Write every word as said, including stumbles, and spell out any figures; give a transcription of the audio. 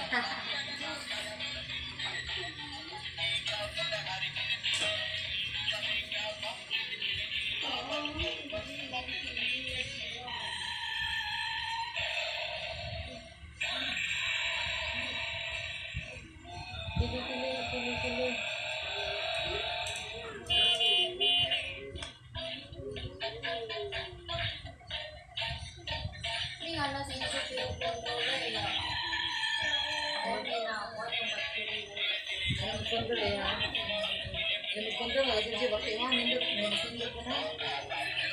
Pilih-pilih, pilih-pilih. Ini nggak sih supir controller ya? Oke, nah, aku tempat pilih. Yang control ya. Yang control nggak sih pakai mana? Yang control mana?